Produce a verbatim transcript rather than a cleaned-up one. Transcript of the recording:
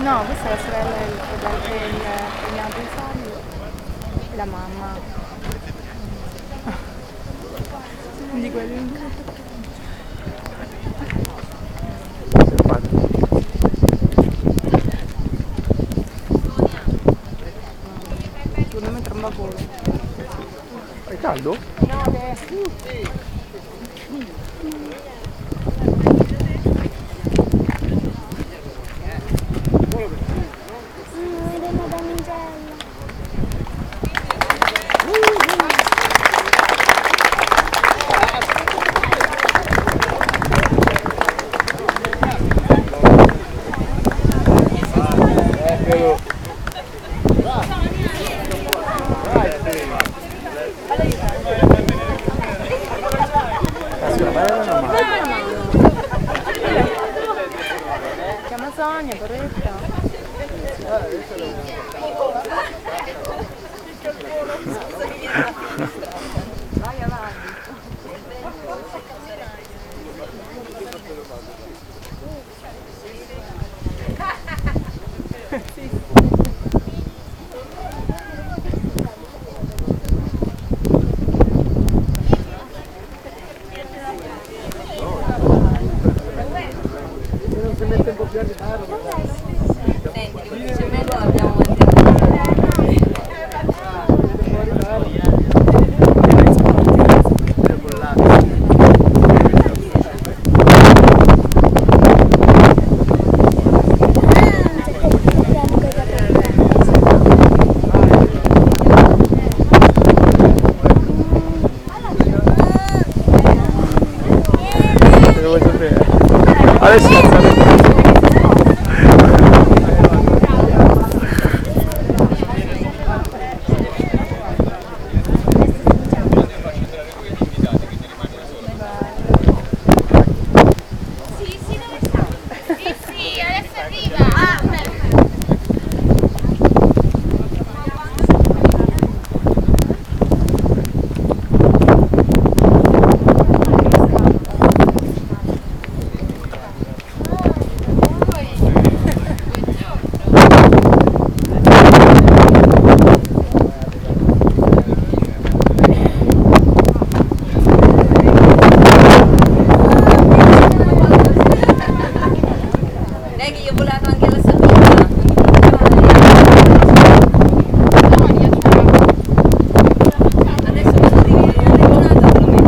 No, questa è la sorella e il, e il, il cognato di Fabio e la mamma. Di quelli. Secondo me tromba pure. È caldo? No, che... Chiama Sonia, porretta. Vai avanti. Si mette un po' più a ritardo. Senti, come dice me lo abbiamo mantenuto. Adesso